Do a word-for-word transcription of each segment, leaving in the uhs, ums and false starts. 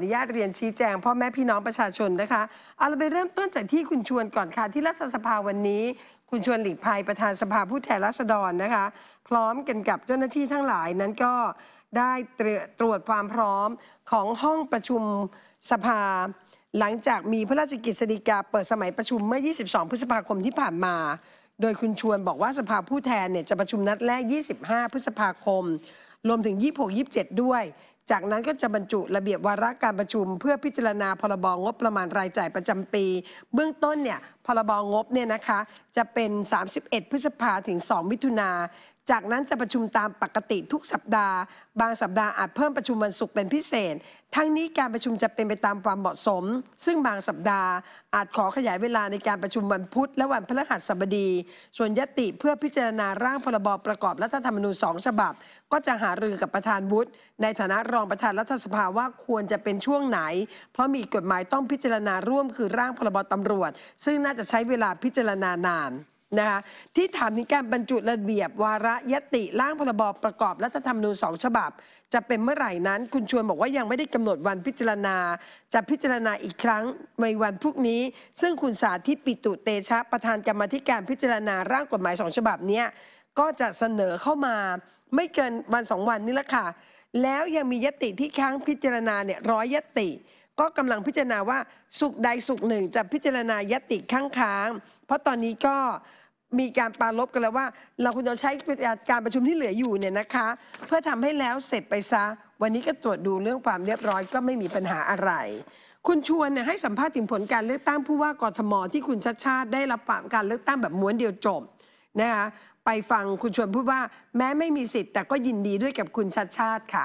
นุญาตเรียนชี้แจงพ่อแม่พี่น้องประชาชนนะคะเอาเราไปเริ่มต้นจากที่คุณชวนก่อนค่ะที่รัฐสภาวันนี้คุณชวนหลีกภัยประธานสภาผู้แทนราษฎรนะคะพร้อมกันกับเจ้าหน้าที่ทั้งหลายนั้นก็ได้ตรวจความพร้อมของห้องประชุมสภาหลังจากมีพระราชกฤษฎีกาเปิดสมัยประชุมเมื่อ ยี่สิบสอง พฤษภาคมที่ผ่านมาโดยคุณชวนบอกว่าสภาผู้แทนเนี่ยจะประชุมนัดแรก ยี่สิบห้า พฤษภาคมรวมถึง ยี่สิบหก ยี่สิบเจ็ด ด้วยจากนั้นก็จะบรรจุระเบียบวาระการประชุมเพื่อพิจารณาพรบงบประมาณรายจ่ายประจำปีเบื้องต้นเนี่ยพรบงบเนี่ยนะคะจะเป็น สามสิบเอ็ด พฤษภาถึง สอง มิถุนาจากนั้นจะประชุมตามปกติทุกสัปดาห์บางสัปดาห์อาจเพิ่มประชุมวันศุกร์เป็นพิเศษทั้งนี้การประชุมจะเป็นไปตามความเหมาะสมซึ่งบางสัปดาห์อาจขอขยายเวลาในการประชุมวันพุธและวันพฤหัสบดีส่วนญัตติเพื่อพิจารณาร่างพรบประกอบรัฐธรรมนูญสองฉบับก็จะหารือกับประธานวุฒิในฐานะรองประธานรัฐสภาว่าควรจะเป็นช่วงไหนเพราะมีกฎหมายต้องพิจารณาร่วมคือร่างพรบตำรวจซึ่งน่าจะใช้เวลาพิจารณานานนะคะที่ถามถึงการบรรจุระเบียบวาระญัตติร่างพรบประกอบรัฐธรรมนูญสองฉบับจะเป็นเมื่อไหร่นั้นคุณชวนบอกว่ายังไม่ได้กำหนดวันพิจารณาจะพิจารณาอีกครั้งในวันพรุ่งนี้ซึ่งคุณสาธิตปิตุเตชะประธานกรรมาธิการพิจารณาร่างกฎหมายสองฉบับนี้ก็จะเสนอเข้ามาไม่เกินวันสองวันนี้แหละค่ะแล้วยังมีญัตติที่ค้างพิจารณาเนี่ยร้อยญัตติก็กำลังพิจารณาว่าสุกใดสุกหนึ่งจะพิจารณาญัตติค้างๆเพราะตอนนี้ก็มีการปรารภกันแล้วว่าเราควรจะใช้การประชุมที่เหลืออยู่เนี่ยนะคะเพื่อทำให้แล้วเสร็จไปซะวันนี้ก็ตรวจดูเรื่องความเรียบร้อยก็ไม่มีปัญหาอะไรคุณชวนเนี่ยให้สัมภาษณ์ถึงผลการเลือกตั้งผู้ว่ากทมที่คุณชัชชาติได้รับการเลือกตั้งแบบม้วนเดียวจบนะคะไปฟังคุณชวนพูดว่าแม้ไม่มีสิทธิ์แต่ก็ยินดีด้วยกับคุณชัชชาติค่ะ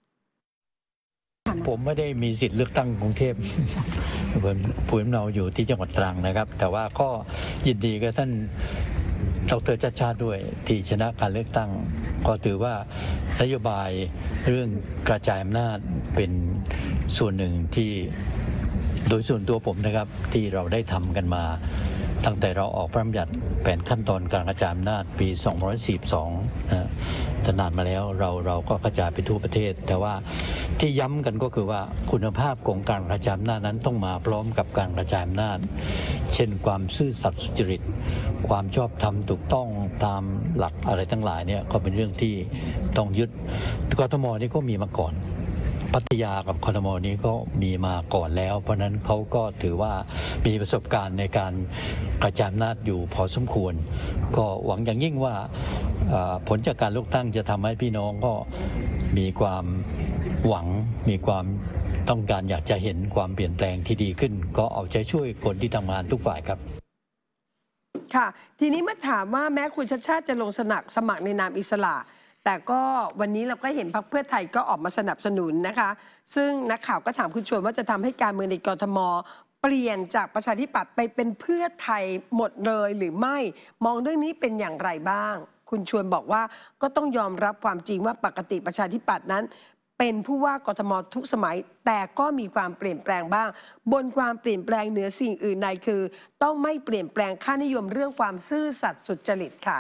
ผมไม่ได้มีสิทธิ์เลือกตั้งกรุงเทพผมภูมิลำเนาอยู่ที่จังหวัดตรังนะครับแต่ว่าก็ยินดีกับท่านดร.ชัชชาติด้วยที่ชนะการเลือกตั้งก็ถือว่านโยบายเรื่องกระจายอำนาจเป็นส่วนหนึ่งที่โดยส่วนตัวผมนะครับที่เราได้ทำกันมาตั้งแต่เราออกพระราชบัญญัติแผนขั้นตอนการกระจายอำนาจปีสองพันห้าร้อยสี่สิบสองนะนานมาแล้วเราเราก็กระจายไปทั่วประเทศแต่ว่าที่ย้ำกันก็คือว่าคุณภาพของการกระจายอำนาจนั้นต้องมาพร้อมกับการกระจายอำนาจเช่นความซื่อสัตย์สุจริตความชอบธรรมถูกต้องตามหลักอะไรทั้งหลายเนี่ยก็เป็นเรื่องที่ต้องยึดกทมนี่ก็มีมาก่อนพัทยากับกทมนี้ก็มีมาก่อนแล้วเพราะนั้นเขาก็ถือว่ามีประสบการณ์ในการกระจายอำนาจอยู่พอสมควรก็หวังอย่างยิ่งว่าผลจากการเลือกตั้งจะทำให้พี่น้องก็มีความหวังมีความต้องการอยากจะเห็นความเปลี่ยนแปลงที่ดีขึ้นก็เอาใจช่วยคนที่ทำงานทุกฝ่ายครับค่ะทีนี้มาถามว่าแม้คุณชัชชาติจะลงสมัครสมัครในนามอิสระแต่ก็วันนี้เราก็เห็นพรรคเพื่อไทยก็ออกมาสนับสนุนนะคะซึ่งนักข่าวก็ถามคุณชวนว่าจะทำให้การเมืองในกทมเปลี่ยนจากประชาธิปัตย์ไปเป็นเพื่อไทยหมดเลยหรือไม่มองเรื่องนี้เป็นอย่างไรบ้างคุณชวนบอกว่าก็ต้องยอมรับความจริงว่าปกติประชาธิปัตย์นั้นเป็นผู้ว่ากทมทุกสมัยแต่ก็มีความเปลี่ยนแปลงบ้างบนความเปลี่ยนแปลงเหนือสิ่งอื่นใดคือต้องไม่เปลี่ยนแปลงค่านิยมเรื่องความซื่อสัตย์สุจริตค่ะ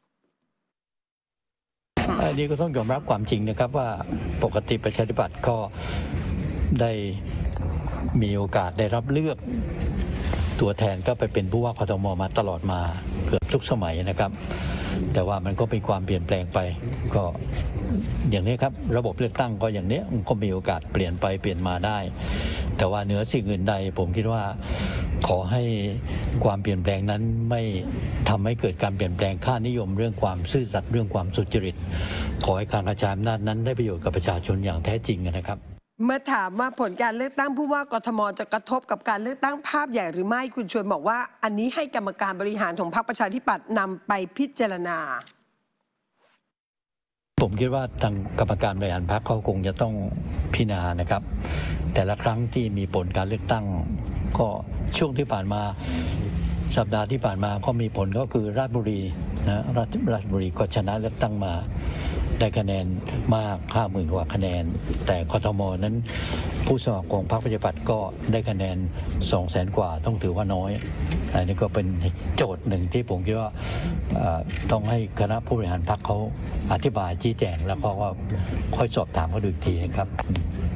อันนี้ก็ต้องยอมรับความจริงนะครับว่าปกติประชาธิปัตย์ก็ได้มีโอกาสได้รับเลือกตัวแทนก็ไปเป็นผู้ว่ากทมมาตลอดมาเกือบทุกสมัยนะครับแต่ว่ามันก็เป็นความเปลี่ยนแปลงไปก็อย่างนี้ครับระบบเลือกตั้งก็อย่างนี้มันก็มีโอกาสเปลี่ยนไปเปลี่ยนมาได้แต่ว่าเหนือสิ่งอื่นใดผมคิดว่าขอให้ความเปลี่ยนแปลงนั้นไม่ทำให้เกิดการเปลี่ยนแปลงค่านิยมเรื่องความซื่อสัตย์เรื่องความสุจริตขอให้การกระจายอำนาจนั้นได้ประโยชน์กับประชาชนอย่างแท้จริงนะครับเมื่อถามว่าผลการเลือกตั้งผู้ว่ากทมจะกระทบกับการเลือกตั้งภาพใหญ่หรือไม่คุณชวนบอกว่าอันนี้ให้กรรมการบริหารของพรรคประชาธิปัตย์นำไปพิจารณาผมคิดว่าทางกรรมการบริหารพรรคเขาคงจะต้องพิจารณานะครับแต่ละครั้งที่มีผลการเลือกตั้งก็ช่วงที่ผ่านมาสัปดาห์ที่ผ่านมาก็มีผลก็คือราชบุรีนะราชราชบุรีก็ชนะเลือกตั้งมาได้คะแนนมากห้าหมื่นกว่าคะแนนแต่กทมนั้นผู้สมัครของพรรคประชาธิปัตย์ก็ได้คะแนนสองแสนกว่าต้องถือว่าน้อยอันนี้ก็เป็นโจทย์หนึ่งที่ผมคิดว่าต้องให้คณะผู้บริหารพรรคเขาอธิบายชี้แจงแล้วก็ค่อยสอบถามเขาดูอีกทีครับ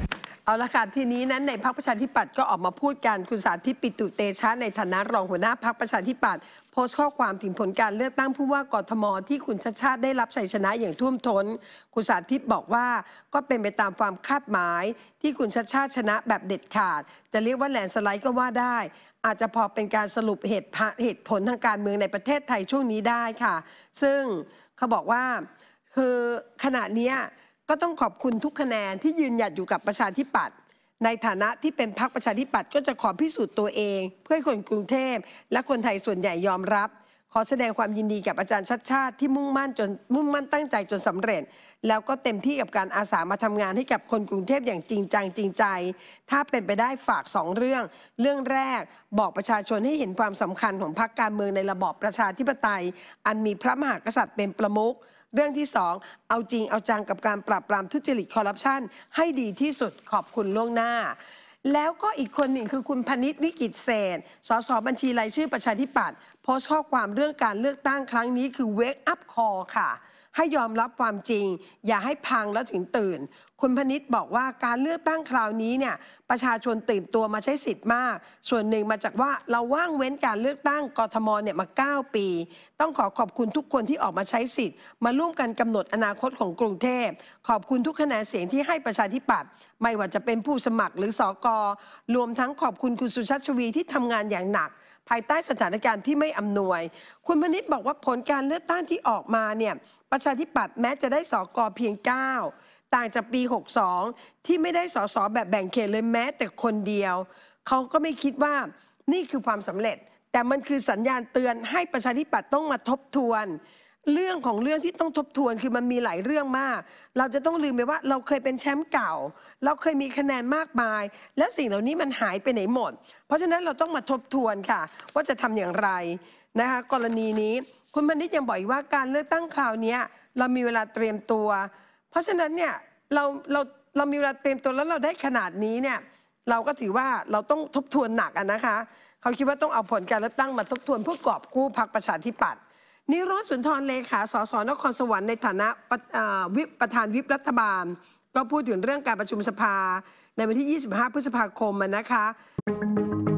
เอาละค่ะทีนี้นั้นในพรรคประชาธิปัตย์ก็ออกมาพูดกันคุณสาธิตปิตุเตชะในฐานะรองหัวหน้าพรรคประชาธิปัตย์โพสต์ข้อความถึงผลการเลือกตั้งผู้ว่ากทมที่คุณชัชชาติได้รับชัยชนะอย่างท่วมท้นคุณสาธิตบอกว่าก็เป็นไปตามความคาดหมายที่คุณชัชชาติชนะแบบเด็ดขาดจะเรียกว่าแลนด์สไลด์ก็ว่าได้อาจจะพอเป็นการสรุปเหตุเหตุผลทางการเมืองในประเทศไทยช่วงนี้ได้ค่ะซึ่งเขาบอกว่าคือขณะนี้ก็ต้องขอบคุณทุกคะแนนที่ยืนหยัดอยู่กับประชาธิปัตย์ในฐานะที่เป็นพรรคประชาธิปัตย์ก็จะขอพิสูจน์ตัวเองเพื่อให้คนกรุงเทพและคนไทยส่วนใหญ่ยอมรับขอแสดงความยินดีกับอาจารย์ชัชชาติที่มุ่งมั่นจนมุ่งมั่นตั้งใจจนสำเร็จแล้วก็เต็มที่กับการอาสามาทำงานให้กับคนกรุงเทพอย่างจริงจังจริงใจถ้าเป็นไปได้ฝากสองเรื่องเรื่องแรกบอกประชาชนให้เห็นความสำคัญของพรรคการเมืองในระบอบประชาธิปไตยอันมีพระมหากษัตริย์เป็นประมุขเรื่องที่สองเอาจริงเอาจังกับการปราบปรามทุจริตคอร์รัปชันให้ดีที่สุดขอบคุณล่วงหน้าแล้วก็อีกคนหนึ่งคือคุณพนิษฐ์วิกิตเศษสสบัญชีรายชื่อประชาธิปัตย์โพสต์ข้อความเรื่องการเลือกตั้งครั้งนี้คือ wake up call ค่ะให้ยอมรับความจริงอย่าให้พังแล้วถึงตื่นคุณพนิษฐ์บอกว่าการเลือกตั้งคราวนี้เนี่ยประชาชนตื่นตัวมาใช้สิทธิ์มากส่วนหนึ่งมาจากว่าเราว่างเว้นการเลือกตั้งกทมเนี่ยมาเก้าปีต้องขอขอบคุณทุกคนที่ออกมาใช้สิทธิ์มาร่วมกันกำหนดอนาคตของกรุงเทพขอบคุณทุกคะแนนเสียงที่ให้ประชาธิปัตย์ไม่ว่าจะเป็นผู้สมัครหรือสกรวมทั้งขอบคุณคุณสุชาติชวีที่ทำงานอย่างหนักภายใต้สถานการณ์ที่ไม่อำนวยคุณพนิษฐ์บอกว่าผลการเลือกตั้งที่ออกมาเนี่ยประชาธิปัตย์แม้จะได้สกเพียงเก้าต่างจากปีหกสองที่ไม่ได้สสแบบแบ่งเขตเลยแม้แต่คนเดียวเขาก็ไม่คิดว่านี่คือความสำเร็จแต่มันคือสัญญาณเตือนให้ประชาธิปัตย์ต้องมาทบทวนเรื่องของเรื่องที่ต้องทบทวนคือมันมีหลายเรื่องมากเราจะต้องลืมไปว่าเราเคยเป็นแชมป์เก่าเราเคยมีคะแนนมากมายแล้วสิ่งเหล่านี้มันหายไปไหนหมดเพราะฉะนั้นเราต้องมาทบทวนค่ะว่าจะทำอย่างไรนะคะกรณีนี้คุณพนิษฐ์ยังบอกว่าการเลือกตั้งคราวนี้เรามีเวลาเตรียมตัวเพราะฉะนั้นเนี่ยเราเราเรามีเวลาเตรียมตัวแล้วเราได้ขนาดนี้เนี่ยเราก็ถือว่าเราต้องทบทวนหนักอะนะคะเขาคิดว่าต้องเอาผลการเลือกตั้งมาทบทวนเพื่อกอบกู้พรรคประชาธิปัตย์นิโรธสุนทรเลขาสสนครสวรรค์ในฐานะวิปประธานวิปรัฐบาลก็พูดถึงเรื่องการประชุมสภาในวันที่ยี่สิบห้าพฤษภาคมนะคะ